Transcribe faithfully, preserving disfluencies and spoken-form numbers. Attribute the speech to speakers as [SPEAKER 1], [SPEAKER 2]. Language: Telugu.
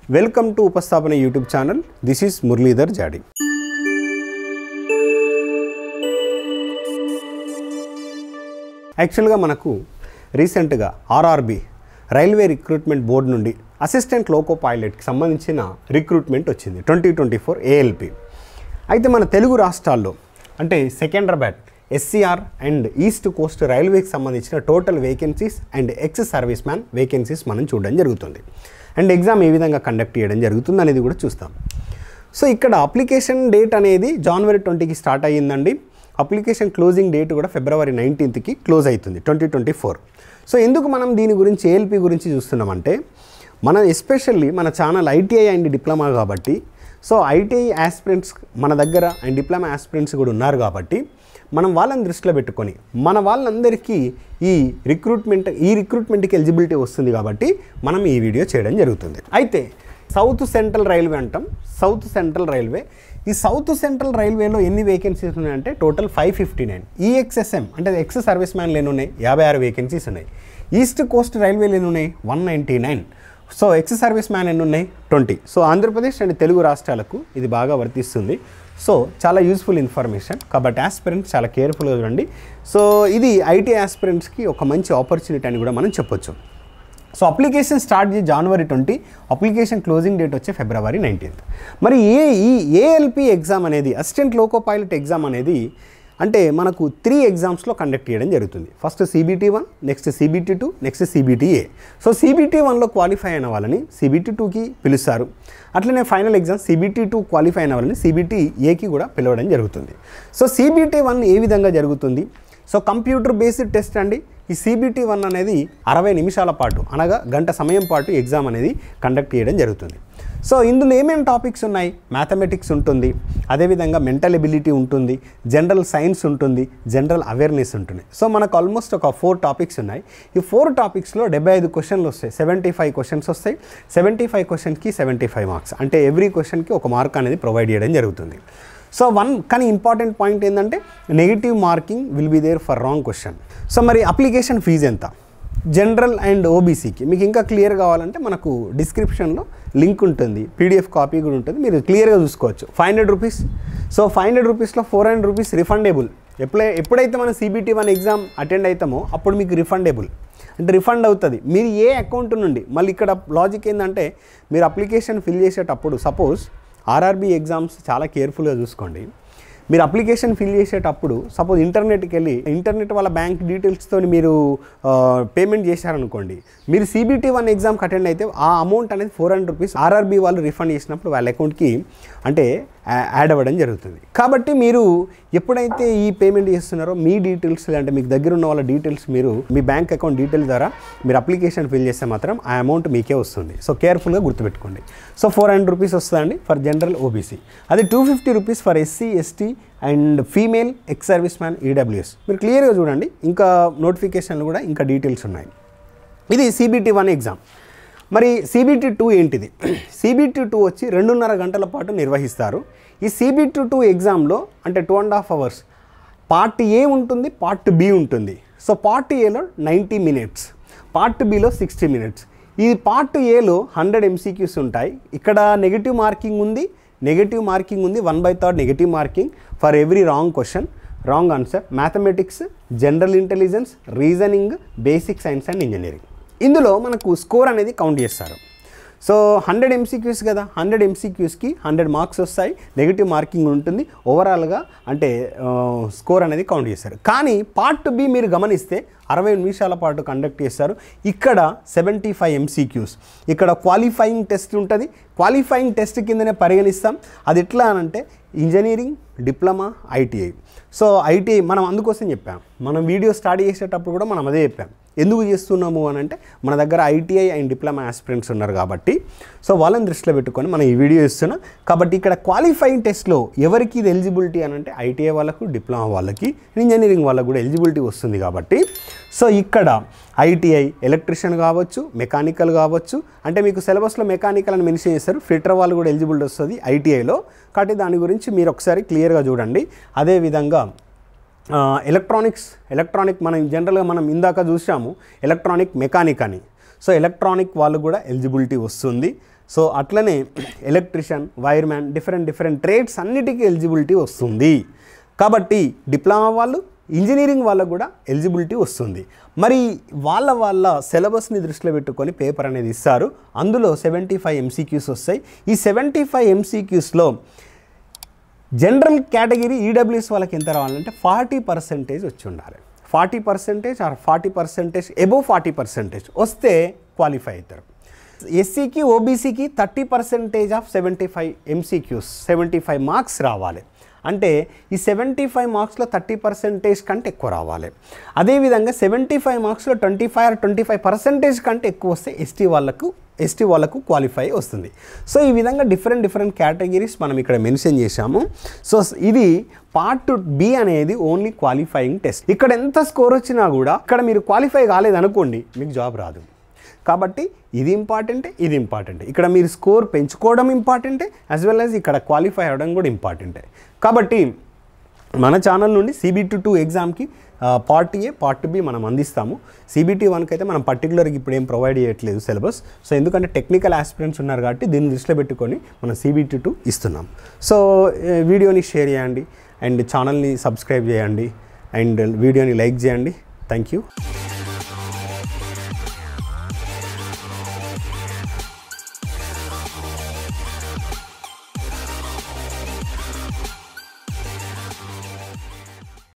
[SPEAKER 1] Welcome to Upasthapana YouTube channel. This is Muralidhar Jadi. యాక్చువల్గా మనకు రీసెంట్గా ఆర్ఆర్బి రైల్వే రిక్రూట్మెంట్ బోర్డు నుండి అసిస్టెంట్ లోకో పైలట్కి సంబంధించిన రిక్రూట్మెంట్ వచ్చింది ట్వంటీ ట్వంటీ ఫోర్ ఏఎల్పి. అయితే మన తెలుగు రాష్ట్రాల్లో అంటే Secunderabad SCR and east coast రైల్వేకి సంబంధించిన total vacancies and ex service man vacancies మనం చూడడం జరుగుతుంది. అండ్ ఎగ్జామ్ ఏ విధంగా కండక్ట్ చేయడం జరుగుతుంది అనేది కూడా చూస్తాం. సో ఇక్కడ అప్లికేషన్ డేట్ అనేది జనవరి ట్వంటీకి స్టార్ట్ అయ్యిందండి. అప్లికేషన్ క్లోజింగ్ డేట్ కూడా ఫిబ్రవరి నైన్టీన్త్కి క్లోజ్ అవుతుంది ట్వంటీ ట్వంటీ ఫోర్. సో ఎందుకు మనం దీని గురించి ఏఎల్పి గురించి చూస్తున్నామంటే మన ఎస్పెషల్లీ మన ఛానల్ ఐటీఐ అండ్ డిప్లొమా కాబట్టి, సో ఐటీఐ ఆస్పిరెంట్స్ మన దగ్గర అండ్ డిప్లొమా ఆస్పిరెంట్స్ కూడా ఉన్నారు కాబట్టి మనం వాళ్ళని దృష్టిలో పెట్టుకొని మన వాళ్ళందరికీ ఈ రిక్రూట్మెంట్ ఈ రిక్రూట్మెంట్కి ఎలిజిబిలిటీ వస్తుంది కాబట్టి మనం ఈ వీడియో చేయడం జరుగుతుంది. అయితే సౌత్ సెంట్రల్ రైల్వే అంటాం. సౌత్ సెంట్రల్ రైల్వే ఈ సౌత్ సెంట్రల్ రైల్వేలో ఎన్ని వేకెన్సీస్ ఉన్నాయంటే total five fifty nine. EXSM అంటే ఎక్స్ సర్వీస్ మ్యాన్లు ఎన్ని ఉన్నాయి? యాభై ఆరు వేకెన్సీస్ ఉన్నాయి. ఈస్ట్ కోస్ట్ రైల్వేలు ఎన్ని ఉన్నాయి? One ninety nine. So ex service man ఎన్ని ఉన్నాయి? Twenty. So Andhra Pradesh and Telugu రాష్ట్రాలకు ఇది బాగా వర్తిస్తుంది. సో చాలా యూస్ఫుల్ ఇన్ఫర్మేషన్ కాబట్టి ఆస్పిరెంట్స్ చాలా కేర్ఫుల్గా చూడండి. సో ఇది ఐటీ ఆస్పిరెంట్స్కి ఒక మంచి ఆపర్చునిటీ అని కూడా మనం చెప్పొచ్చు. సో అప్లికేషన్ స్టార్ట్ చేసి January twenty, application closing date వచ్చి ఫిబ్రవరి నైన్టీన్త్. మరి ఏ ఈ ఏఎల్పి ఎగ్జామ్ అనేది అసిస్టెంట్ లోకో పైలట్ ఎగ్జామ్ అనేది అంటే మనకు త్రీ ఎగ్జామ్స్లో కండక్ట్ చేయడం జరుగుతుంది. First CBT one, next CBT two, next CBTA. So CBT వన్లో క్వాలిఫై అయిన వాళ్ళని సిబిటీ టూకి పిలుస్తారు. అట్లనే final exam CBT two qualify అయిన వాళ్ళని సిబిటీ ఏకి కూడా పిలవడం జరుగుతుంది. సో సిబిటీ వన్ ఏ విధంగా జరుగుతుంది? సో కంప్యూటర్ బేస్డ్ టెస్ట్ అండి. ఈ సిబిటీ వన్ అనేది అరవై నిమిషాల పాటు అనగా గంట సమయం పాటు ఎగ్జామ్ అనేది కండక్ట్ చేయడం జరుగుతుంది. సో ఇందులో ఏమేమి టాపిక్స్ ఉన్నాయి? మ్యాథమెటిక్స్ ఉంటుంది, అదేవిధంగా మెంటల్ ఎబిలిటీ ఉంటుంది, జనరల్ సైన్స్ ఉంటుంది, జనరల్ అవేర్నెస్ ఉంటుంది. సో మనకు ఆల్మోస్ట్ ఒక ఫోర్ టాపిక్స్ ఉన్నాయి. ఈ ఫోర్ టాపిక్స్లో డెబ్బై ఐదు క్వశ్చన్లు వస్తాయి. సెవెంటీ ఫైవ్ క్వశ్చన్స్ వస్తాయి. సెవెంటీ ఫైవ్ క్వశ్చన్కి సెవెంటీ ఫైవ్ మార్క్స్ అంటే ఎవ్రీ క్వశ్చన్కి ఒక మార్క్ అనేది ప్రొవైడ్ చేయడం జరుగుతుంది. సో వన్ కానీ ఇంపార్టెంట్ పాయింట్ ఏంటంటే negative marking will be there for wrong question. So మరి అప్లికేషన్ ఫీజు ఎంత? జనరల్ అండ్ ఓబీసీకి మీకు ఇంకా క్లియర్ కావాలంటే మనకు డిస్క్రిప్షన్లో లింక్ ఉంటుంది, పీడిఎఫ్ కాపీ కూడా ఉంటుంది, మీరు క్లియర్గా చూసుకోవచ్చు. Five hundred rupees. So five hundred రూపీస్లో ఫోర్ హండ్రెడ్ రూపీస్ రిఫండేబుల్. ఎప్పుడై ఎప్పుడైతే మనం సిబిటీ వన్ ఎగ్జామ్ అటెండ్ అవుతామో అప్పుడు మీకు రిఫండేబుల్ అంటే రిఫండ్ అవుతుంది. మీరు ఏ అకౌంట్ నుండి మళ్ళీ ఇక్కడ లాజిక్ ఏంటంటే మీరు అప్లికేషన్ ఫిల్ చేసేటప్పుడు సపోజ్ ఆర్ఆర్బి ఎగ్జామ్స్ చాలా కేర్ఫుల్గా చూసుకోండి. మీరు అప్లికేషన్ ఫిల్ చేసేటప్పుడు సపోజ్ ఇంటర్నెట్కి వెళ్ళి ఇంటర్నెట్ వాళ్ళ బ్యాంక్ డీటెయిల్స్తో మీరు పేమెంట్ చేశారనుకోండి, మీరు సిబిటీ వన్ ఎగ్జామ్కి అటెండ్ అయితే ఆ అమౌంట్ అనేది ఫోర్ హండ్రెడ్ రూపీస్ ఆర్ఆర్బి వాళ్ళు రిఫండ్ చేసినప్పుడు వాళ్ళ అకౌంట్కి అంటే యాడ్ అవ్వడం జరుగుతుంది. కాబట్టి మీరు ఎప్పుడైతే ఈ పేమెంట్ చేస్తున్నారో మీ డీటెయిల్స్ అంటే మీకు దగ్గర ఉన్న వాళ్ళ డీటెయిల్స్ మీరు మీ బ్యాంక్ అకౌంట్ డీటెయిల్ ద్వారా మీరు అప్లికేషన్ ఫిల్ చేస్తే మాత్రం ఆ అమౌంట్ మీకే వస్తుంది. సో కేర్ఫుల్గా గుర్తుపెట్టుకోండి. సో ఫోర్ హండ్రెడ్ రూపీస్ వస్తుందండి ఫర్ జనరల్ ఓబీసీ. అది two fifty rupees for SC ST and female ex service man EWS. మీరు క్లియర్గా చూడండి, ఇంకా నోటిఫికేషన్లు కూడా ఇంకా డీటెయిల్స్ ఉన్నాయి. ఇది సిబిటీ వన్ ఎగ్జామ్. మరి సిబిటీ టూ ఏంటిది? సిబిటీ టూ వచ్చి రెండున్నర గంటల పాటు నిర్వహిస్తారు. ఈ సిబిటీ టూ ఎగ్జామ్లో అంటే two and half hours part A ఉంటుంది, పార్ట్ బి ఉంటుంది. సో పార్ట్ ఏలో నైంటీ మినిట్స్, పార్ట్ బిలో సిక్స్టీ మినిట్స్. ఈ పార్ట్ ఏలో హండ్రెడ్ ఎంసీక్యూస్ ఉంటాయి. ఇక్కడ నెగిటివ్ మార్కింగ్ ఉంది, నెగిటివ్ మార్కింగ్ ఉంది one by third negative marking for every wrong question, wrong answer. Mathematics, general intelligence, reasoning, basic science and engineering. ఇందులో మనకు స్కోర్ అనేది కౌంట్ చేస్తారు. సో హండ్రెడ్ ఎంసీక్యూస్ కదా, హండ్రెడ్ ఎంసీక్యూస్కి హండ్రెడ్ మార్క్స్ వస్తాయి, నెగిటివ్ మార్కింగ్ ఉంటుంది. ఓవరాల్గా అంటే స్కోర్ అనేది కౌంట్ చేస్తారు. కానీ పార్ట్ బి మీరు గమనిస్తే అరవై నిమిషాల పాటు కండక్ట్ చేస్తారు. ఇక్కడ సెవెంటీ ఫైవ్ ఎంసీక్యూస్. ఇక్కడ క్వాలిఫైయింగ్ టెస్ట్ ఉంటుంది. క్వాలిఫైయింగ్ టెస్ట్ కిందనే పరిగణిస్తాం. అది ఎట్లా అనంటే engineering, diploma, ITI. So ITI మనం అందుకోసం చెప్పాం, మనం వీడియో స్టార్ట్ చేసేటప్పుడు కూడా మనం అదే చెప్పాం. ఎందుకు చేస్తున్నాము అని అంటే మన దగ్గర ఐటీఐ అండ్ డిప్లొమా ఆస్పిరెంట్స్ ఉన్నారు కాబట్టి సో వాళ్ళని దృష్టిలో పెట్టుకొని మనం ఈ వీడియో ఇస్తున్నాం. కాబట్టి ఇక్కడ క్వాలిఫైయింగ్ టెస్ట్లో ఎవరికి ఇది ఎలిజిబిలిటీ అని అంటే ఐటీఐ వాళ్ళకు, డిప్లొమా వాళ్ళకి, ఇంజనీరింగ్ వాళ్ళకు కూడా ఎలిజిబిలిటీ వస్తుంది. కాబట్టి సో ఇక్కడ ఐటీఐ ఎలక్ట్రిషియన్ కావచ్చు, మెకానికల్ కావచ్చు, అంటే మీకు సిలబస్లో మెకానికల్ అని మెన్షన్ చేస్తారు, ఫిటర్ వాళ్ళు కూడా ఎలిజిబిలిటీ వస్తుంది ఐటీఐలో. కాబట్టి దాని గురించి మీరు ఒకసారి క్లియర్గా చూడండి. అదేవిధంగా ఎలక్ట్రానిక్స్ ఎలక్ట్రానిక్ మనం జనరల్గా మనం ఇందాక చూసాము ఎలక్ట్రానిక్ మెకానిక్ అని. సో ఎలక్ట్రానిక్ వాళ్ళు కూడా ఎలిజిబిలిటీ వస్తుంది. సో అట్లనే electrician, wireman, different different trades అన్నిటికీ ఎలిజిబిలిటీ వస్తుంది. కాబట్టి డిప్లొమా వాళ్ళు, ఇంజనీరింగ్ వాళ్ళకు కూడా ఎలిజిబిలిటీ వస్తుంది. మరి వాళ్ళ వాళ్ళ సిలబస్ని దృష్టిలో పెట్టుకొని పేపర్ అనేది ఇస్తారు. అందులో సెవెంటీ ఫైవ్ ఎంసీక్యూస్ వస్తాయి. ఈ సెవెంటీ ఫైవ్ ఎంసీక్యూస్లో జనరల్ కేటగిరీ ఈడబ్ల్యూఎస్ వాళ్ళకి ఎంత రావాలంటే ఫార్టీ పర్సెంటేజ్ వచ్చి ఉండాలి. Forty percentage or forty percentage above forty percentage వస్తే క్వాలిఫై అవుతారు. ఎస్సీకి, ఓబీసీకి thirty percentage of seventy five MCQs seventy five marks రావాలి. అంటే ఈ సెవెంటీ ఫైవ్ మార్క్స్లో థర్టీ పర్సెంటేజ్ కంటే ఎక్కువ రావాలి. అదేవిధంగా సెవెంటీ ఫైవ్ మార్క్స్లో twenty five or twenty five percentage కంటే ఎక్కువ వస్తే ఎస్టీ వాళ్ళకు ఎస్టీ వాళ్ళకు క్వాలిఫై వస్తుంది. సో ఈ విధంగా డిఫరెంట్ డిఫరెంట్ కేటగిరీస్ మనం ఇక్కడ మెన్షన్ చేశాము. సో ఇది పార్ట్ బి అనేది ఓన్లీ క్వాలిఫైయింగ్ టెస్ట్. ఇక్కడ ఎంత స్కోర్ వచ్చినా కూడా ఇక్కడ మీరు క్వాలిఫై కాలేదనుకోండి మీకు జాబ్ రాదు. కాబట్టి ఇది ఇంపార్టెంటే, ఇది ఇంపార్టెంటే. ఇక్కడ మీరు స్కోర్ పెంచుకోవడం ఇంపార్టెంటే, యాజ్ వెల్ యాజ్ ఇక్కడ క్వాలిఫై అవ్వడం కూడా ఇంపార్టెంటే. కాబట్టి మన ఛానల్ నుండి సిబిటి టూ ఎగ్జామ్కి పార్ట్ ఏ, పార్ట్ బి మనం అందిస్తాము. సిబిటి వన్కి అయితే మనం పర్టికులర్గా ఇప్పుడు ఏం ప్రొవైడ్ చేయట్లేదు సిలబస్. సో ఎందుకంటే టెక్నికల్ ఆస్పిరెంట్స్ ఉన్నారు కాబట్టి దీన్ని దృష్టిలో పెట్టుకొని మనం సిబిటి టూ ఇస్తున్నాం. సో వీడియోని షేర్ చేయండి అండ్ ఛానల్ని సబ్స్క్రైబ్ చేయండి అండ్ వీడియోని లైక్ చేయండి. Thank you.